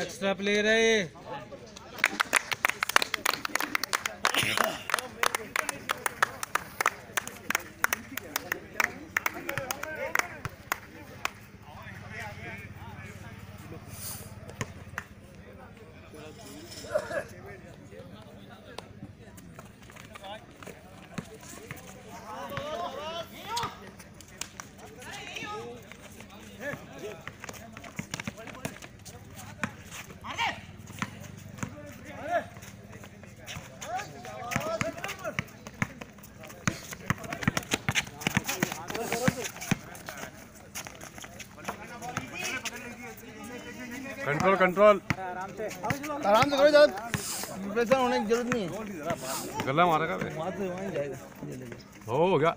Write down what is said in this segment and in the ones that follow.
Extra player है ये। Control control आराम से करो, ज्यादा प्रेशर होने की जरूरत नहीं है। गला मारेगा बे। हो गया।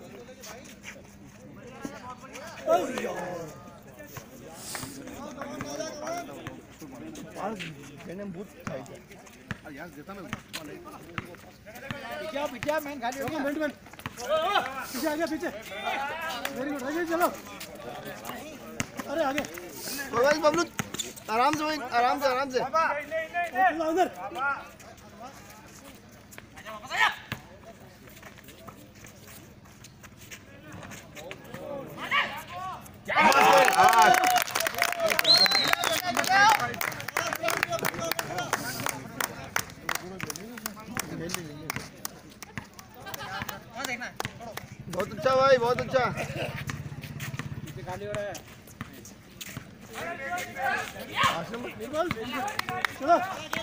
पीछे मैन खाली हो गया। पीछे आगे, पीछे। वेरी गुड, आगे चलो। अरे आगे बबलू, आराम से भाई, आराम से, आराम से। उधर बहुत अच्छा भाई, बहुत अच्छा। खाली हो रहा है। चलो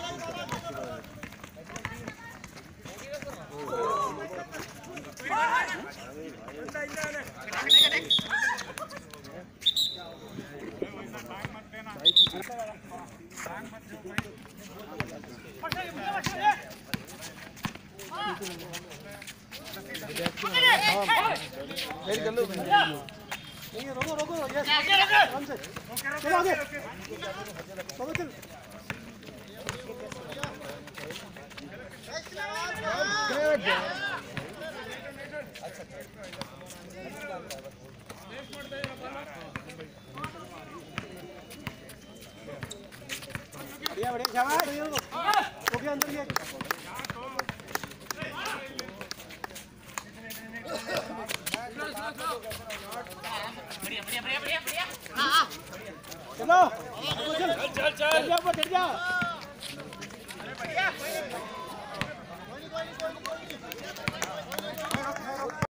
रोको रोको, आराम से चलो आगे, चल। बढ़िया बढ़िया, शाबाश। ओके, अंदर ये चलो, चल चढ़ जा।